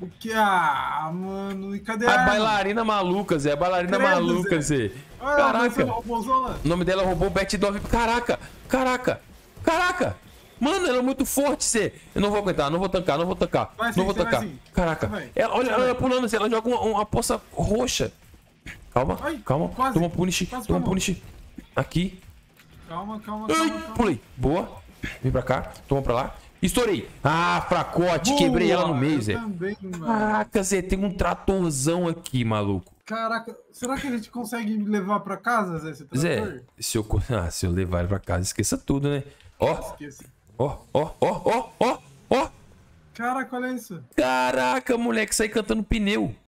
O que? Ah, mano, e cadê a A arma? bailarina maluca, Zé. A bailarina Credo, maluca, Zé. Olha, mas você Caraca. roubou lá. O nome dela roubou Bet Dove. Caraca. Caraca. Caraca. Mano, ela é muito forte, Zé. Eu não vou aguentar, não vou tancar, não vou tancar. Vai Não sim, vou você vai tancar. sim. Caraca. Você vai. Olha, Você ela vai. pulando, Zé. Ela joga uma poça roxa. Calma, Ai, calma. quase. Toma um punish. Quase Toma um tomou. punish. Aqui. Calma, calma, Ai, calma, calma. pulei. Boa. Vem pra cá. Toma pra lá. Estourei. Ah, fracote. Quebrei ela no meio, eu Zé. também, mano. Caraca, Zé. Tem um tratorzão aqui, maluco. Caraca, será que a gente consegue levar pra casa, Zé, esse trator? Zé, se eu levar ele pra casa, esqueça tudo, né? Ó, Esqueci. ó, ó, ó, ó, ó, ó. Caraca, olha isso. Caraca, moleque, sai cantando pneu.